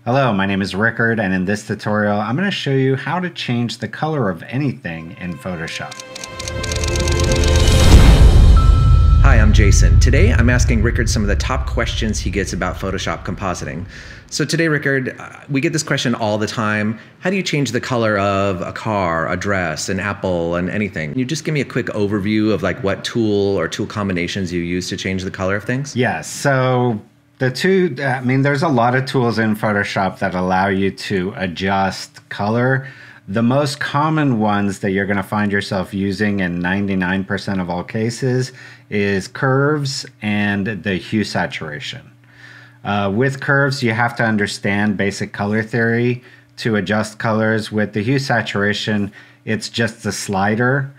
Hello, my name is Rickard, and in this tutorial I'm going to show you how to change the color of anything in Photoshop. Hi, I'm Jason. Today I'm asking Rickard some of the top questions he gets about Photoshop compositing. So today, Rickard, we get this question all the time. How do you change the color of a car, a dress, an apple, and anything? Can you just give me a quick overview of like what tool or tool combinations you use to change the color of things? Yes, so there's a lot of tools in Photoshop that allow you to adjust color. The most common ones that you're going to find yourself using in 99% of all cases is curves and the hue saturation. With curves, you have to understand basic color theory to adjust colors. With the hue saturation, it's just a slider.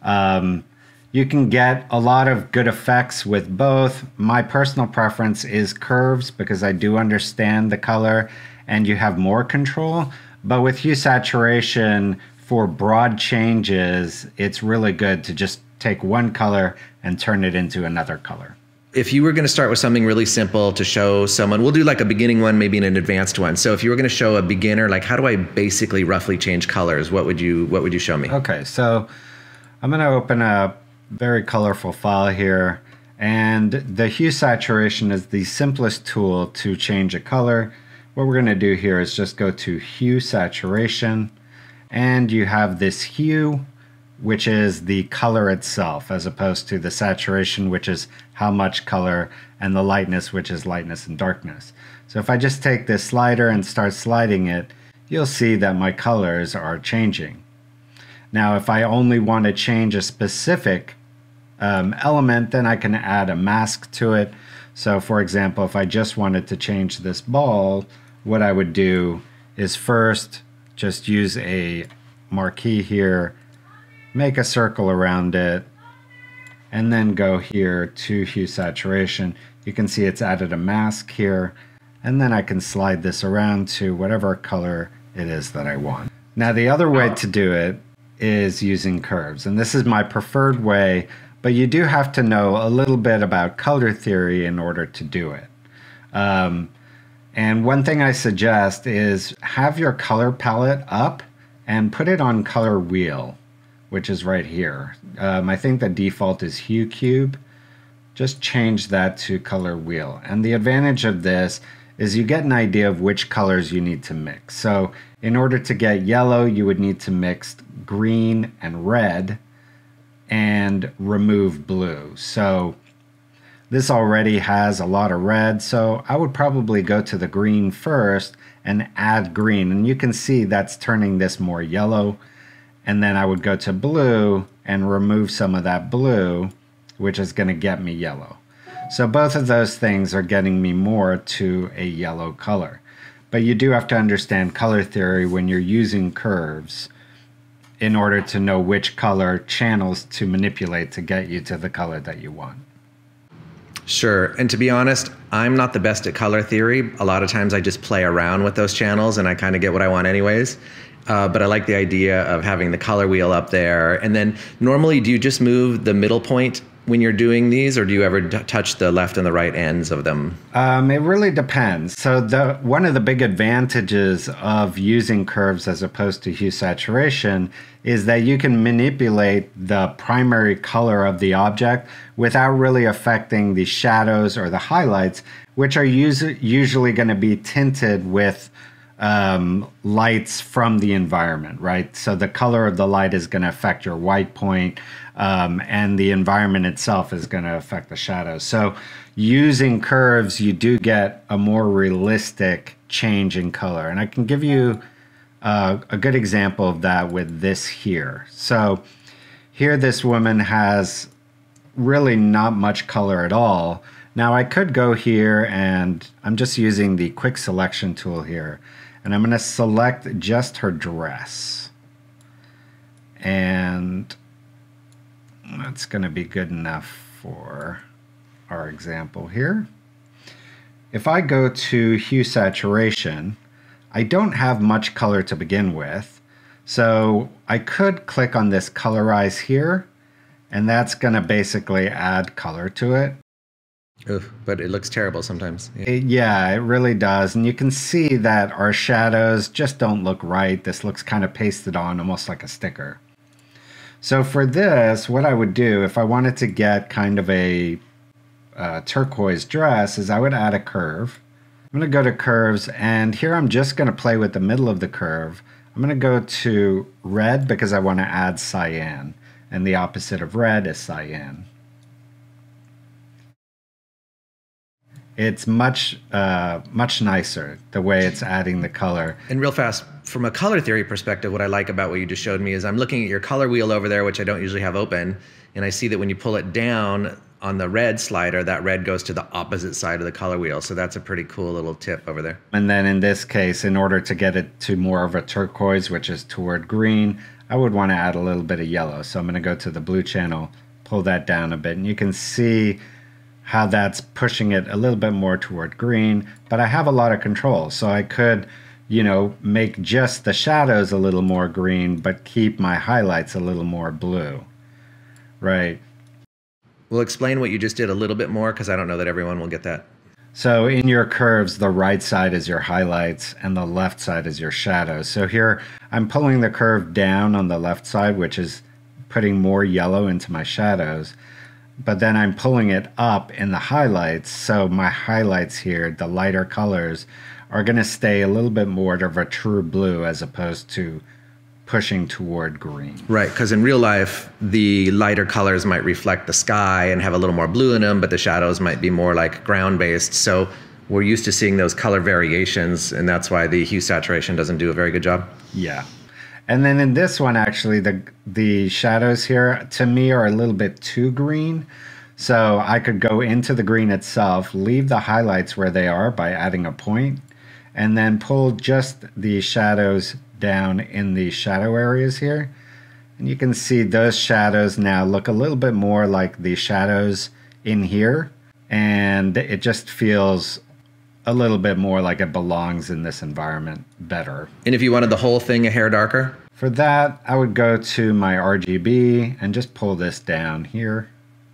You can get a lot of good effects with both. My personal preference is curves because I do understand the color and you have more control. But with hue saturation, for broad changes, it's really good to just take one color and turn it into another color. If you were going to start with something really simple to show someone, we'll do like a beginning one, maybe an advanced one. So if you were going to show a beginner, like how do I basically roughly change colors? What would you show me? Okay, so I'm going to open a very colorful file here, and the hue saturation is the simplest tool to change a color. What we're going to do here is just go to hue saturation, and you have this hue, which is the color itself, as opposed to the saturation, which is how much color, and the lightness, which is lightness and darkness. So if I just take this slider and start sliding it, you'll see that my colors are changing. Now, if I only want to change a specific element, then I can add a mask to it. So for example, if I just wanted to change this ball, what I would do is first just use a marquee here, make a circle around it, and then go here to hue saturation. You can see it's added a mask here, and then I can slide this around to whatever color it is that I want. Now the other way to do it is using curves, and this is my preferred way, but you do have to know a little bit about color theory in order to do it. And one thing I suggest is have your color palette up and put it on color wheel, which is right here. I think the default is hue cube. Just change that to color wheel. And the advantage of this is you get an idea of which colors you need to mix. So in order to get yellow, you would need to mix green and red and remove blue. So this already has a lot of red, so I would probably go to the green first and add green. And you can see that's turning this more yellow. And then I would go to blue and remove some of that blue, which is going to get me yellow. So both of those things are getting me more to a yellow color. But you do have to understand color theory when you're using curves in order to know which color channels to manipulate to get you to the color that you want. Sure. And to be honest, I'm not the best at color theory. A lot of times I just play around with those channels and I kind of get what I want anyways. But I like the idea of having the color wheel up there. And then normally, do you just move the middle point when you're doing these, or do you ever touch the left and the right ends of them? It really depends. So one of the big advantages of using curves as opposed to hue saturation is that you can manipulate the primary color of the object without really affecting the shadows or the highlights, which are usually going to be tinted with lights from the environment, right? So the color of the light is going to affect your white point, and the environment itself is going to affect the shadows. So using curves, you do get a more realistic change in color. And I can give you a good example of that with this here. So here this woman has really not much color at all. Now I could go here, and I'm just using the quick selection tool here, and I'm going to select just her dress. And that's going to be good enough for our example here. If I go to hue saturation, I don't have much color to begin with. So I could click on this colorize here, and that's going to basically add color to it. Oof, but it looks terrible sometimes. Yeah. Yeah, it really does. And you can see that our shadows just don't look right. This looks kind of pasted on, almost like a sticker. So for this, what I would do if I wanted to get kind of a turquoise dress is I would add a curve. I'm going to go to curves, and here I'm just going to play with the middle of the curve. I'm going to go to red because I want to add cyan, and the opposite of red is cyan. It's much nicer the way it's adding the color. And real fast, from a color theory perspective, what I like about what you just showed me is I'm looking at your color wheel over there, which I don't usually have open, and I see that when you pull it down on the red slider, that red goes to the opposite side of the color wheel. So that's a pretty cool little tip over there. And then in this case, in order to get it to more of a turquoise, which is toward green, I would want to add a little bit of yellow. So I'm going to go to the blue channel, pull that down a bit, and you can see how that's pushing it a little bit more toward green, but I have a lot of control. So I could, you know, make just the shadows a little more green, but keep my highlights a little more blue, right? We'll explain what you just did a little bit more because I don't know that everyone will get that. So in your curves, the right side is your highlights and the left side is your shadows. So here I'm pulling the curve down on the left side, which is putting more yellow into my shadows. But then I'm pulling it up in the highlights. So my highlights here, the lighter colors, are going to stay a little bit more of a true blue as opposed to pushing toward green. Right, because in real life, the lighter colors might reflect the sky and have a little more blue in them, but the shadows might be more like ground-based. So we're used to seeing those color variations, and that's why the hue saturation doesn't do a very good job. Yeah. And then in this one, actually, the shadows here, to me, are a little bit too green. So I could go into the green itself, leave the highlights where they are by adding a point, and then pull just the shadows down in the shadow areas here. And you can see those shadows now look a little bit more like the shadows in here. And it just feels a little bit more like it belongs in this environment better. And if you wanted the whole thing a hair darker? For that, I would go to my RGB and just pull this down here.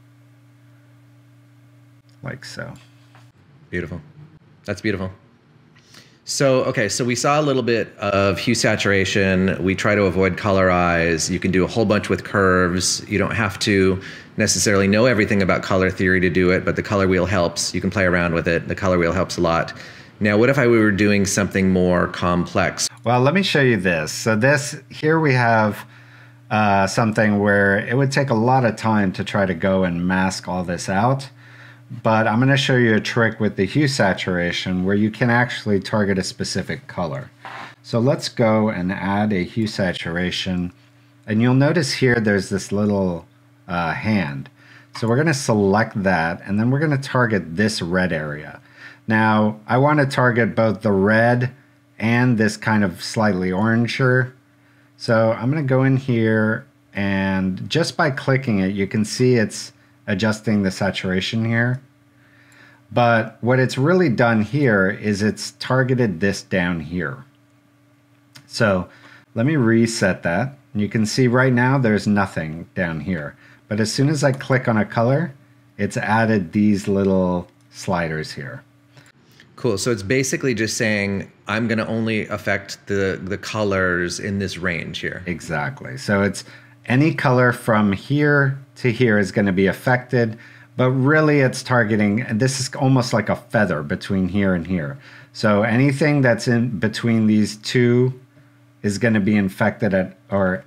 Like so. Beautiful. That's beautiful. So, okay, so we saw a little bit of hue saturation. We try to avoid color eyes. You can do a whole bunch with curves. You don't have to necessarily know everything about color theory to do it, but the color wheel helps. You can play around with it. The color wheel helps a lot. Now, what if we were doing something more complex? Well, let me show you this. So here we have something where it would take a lot of time to try to go and mask all this out. But I'm going to show you a trick with the hue saturation where you can actually target a specific color. So let's go and add a hue saturation. And you'll notice here there's this little hand. So we're going to select that, and then we're going to target this red area. Now, I want to target both the red and this kind of slightly oranger. So I'm going to go in here, and just by clicking it, you can see it's adjusting the saturation here. But what it's really done here is it's targeted this down here. So let me reset that. You can see right now there's nothing down here. But as soon as I click on a color, it's added these little sliders here. Cool. So it's basically just saying, I'm going to only affect the colors in this range here. Exactly. So it's any color from here to here is going to be affected, but really it's targeting, and this is almost like a feather between here and here. So anything that's in between these two is going to be affected at a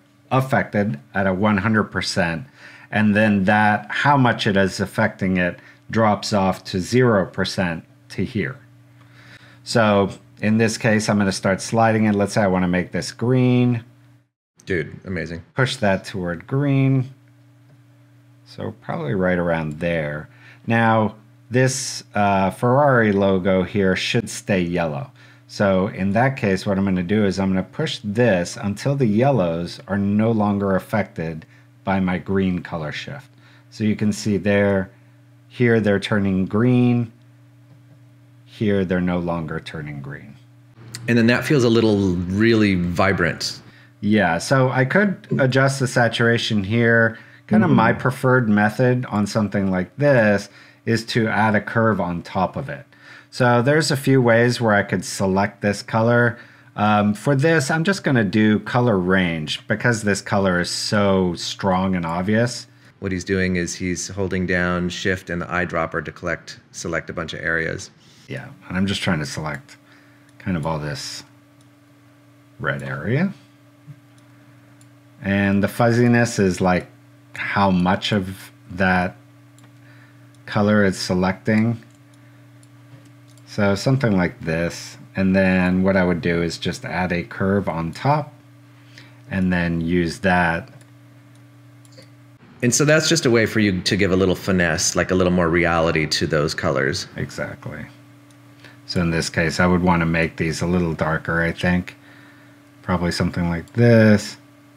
100%. And then how much it is affecting it drops off to 0% to here. So in this case, I'm going to start sliding it. Let's say I want to make this green. Dude, amazing. Push that toward green. So probably right around there. Now, this Ferrari logo here should stay yellow. So in that case, what I'm going to do is I'm going to push this until the yellows are no longer affected by my green color shift. So you can see there, here they're turning green. Here they're no longer turning green. And then that feels a little really vibrant. Yeah, so I could adjust the saturation here. Kind of my preferred method on something like this is to add a curve on top of it. So there's a few ways where I could select this color. For this, I'm just going to do color range because this color is so strong and obvious. What he's doing is he's holding down Shift and the eyedropper to select a bunch of areas. Yeah, and I'm just trying to select kind of all this red area. And the fuzziness is like how much of that color it's selecting. So something like this. And then what I would do is just add a curve on top and then use that. And so that's just a way for you to give a little finesse, like a little more reality to those colors. Exactly. So in this case, I would want to make these a little darker, I think. Probably something like this.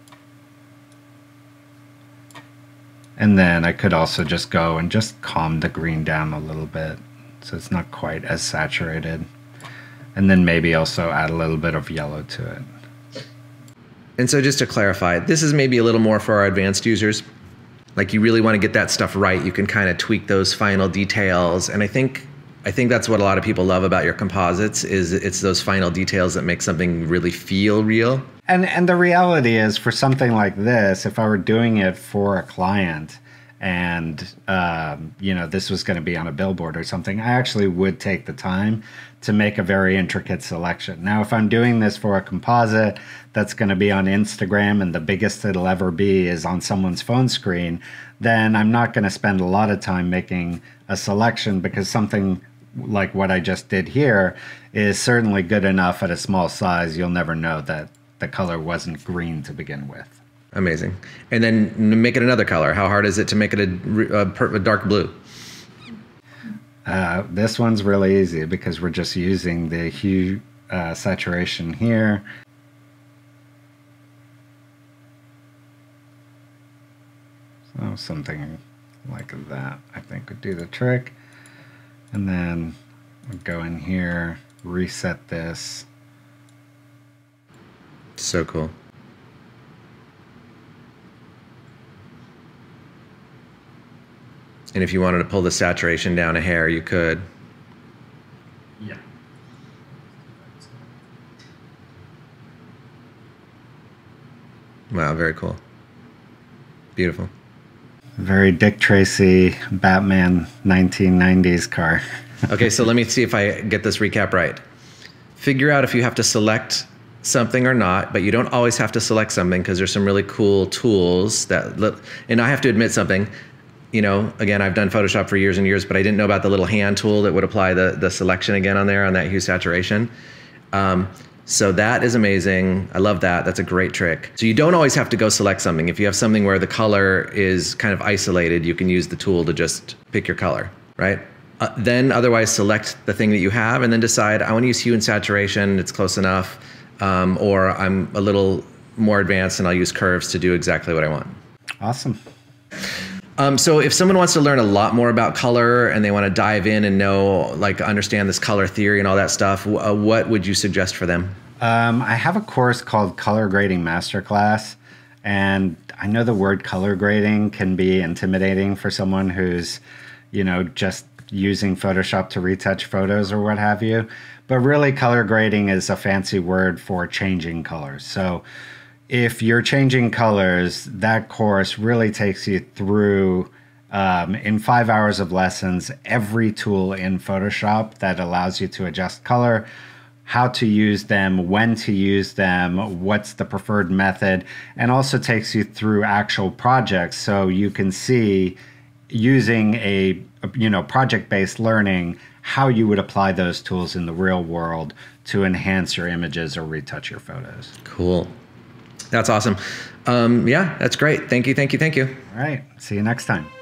And then I could also just go and just calm the green down a little bit so it's not quite as saturated. And then maybe also add a little bit of yellow to it. And so just to clarify, this is maybe a little more for our advanced users. Like you really want to get that stuff right. You can kind of tweak those final details. And I think that's what a lot of people love about your composites is it's those final details that make something really feel real. And the reality is for something like this, if I were doing it for a client and, this was going to be on a billboard or something, I actually would take the time to make a very intricate selection. Now, if I'm doing this for a composite that's going to be on Instagram and the biggest it'll ever be is on someone's phone screen, then I'm not going to spend a lot of time making a selection because something like what I just did here is certainly good enough at a small size. You'll never know that the color wasn't green to begin with. Amazing. And then make it another color. How hard is it to make it a dark blue? This one's really easy because we're just using the hue saturation here. So something like that I think would do the trick. And then we'll go in here, reset this. So cool. And if you wanted to pull the saturation down a hair, you could. Yeah. Wow, very cool. Beautiful. Very Dick Tracy, Batman 1990s car. Okay, so let me see if I get this recap right. Figure out if you have to select something or not, but you don't always have to select something because there's some really cool tools and I have to admit something. Again, I've done Photoshop for years and years, but I didn't know about the little hand tool that would apply the selection again on there on that hue saturation. So that is amazing. I love that. That's a great trick. So you don't always have to go select something. If you have something where the color is kind of isolated, you can use the tool to just pick your color, right? Then otherwise select the thing that you have and then decide, I want to use hue and saturation. It's close enough. Or I'm a little more advanced and I'll use curves to do exactly what I want. Awesome. So if someone wants to learn a lot more about color and they want to dive in and understand this color theory and all that stuff, what would you suggest for them? I have a course called Color Grading Masterclass, and I know the word color grading can be intimidating for someone who's, just using Photoshop to retouch photos or what have you. But really, color grading is a fancy word for changing colors. So if you're changing colors, that course really takes you through, in 5 hours of lessons, every tool in Photoshop that allows you to adjust color, how to use them, when to use them, what's the preferred method, and also takes you through actual projects so you can see, using a project-based learning, how you would apply those tools in the real world to enhance your images or retouch your photos. Cool. That's awesome. Yeah, that's great. Thank you. All right. See you next time.